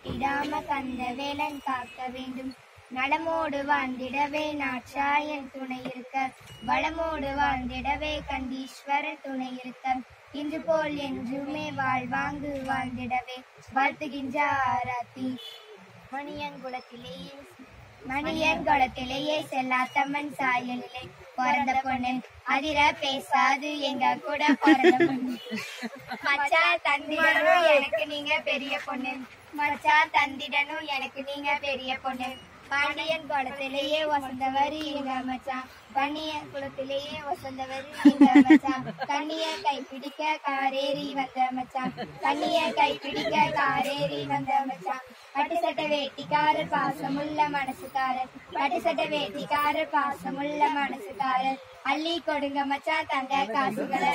விடாம கந்த வேலன் காக்க வேண்டும். நலமோடு வாழ்ந்திடவே நாட்சாயன் துணை இருக்க, வளமோடு வாழ்ந்திடவே கண்டீஸ்வரன் துணை இருக்க, இன்று போல் என்றுமே வாழ்வாங்கு வாழ்ந்திடவே வாழ்த்துகின்ற ஆராத்தி. மணியங்குளத்திலேயே செல்லாத்தம்மன் சாயலிலே பிறந்த பொண்ணு அதிர பேசாது எங்க கூட பிறந்த பொண்ணு. மச்சா தந்திடனும் எனக்கு நீங்க பெரிய பொண்ணு, மச்சா தந்திடனும் எனக்கு நீங்க பெரிய பொண்ணு. பாண்டியன் குளத்திலேயே வசந்தவர் எங்க மச்சான், பன்னியன் குளத்திலேயே வசந்தவர் எங்க மச்சான். கண்ணிய கைப்பிடிக்க காரேறி வந்த மச்சான், கண்ணிய கைப்பிடிக்க காரேறி வந்த மச்சான். பட்டு சட்ட வேட்டிக்காரர் பாசமுள்ள மனசுக்காரர், பட்டு சட்ட வேட்டிக்காரர் பாசமுள்ள மனசுக்காரர். அள்ளி கொடுங்க மச்சான் தங்க காசுகளை.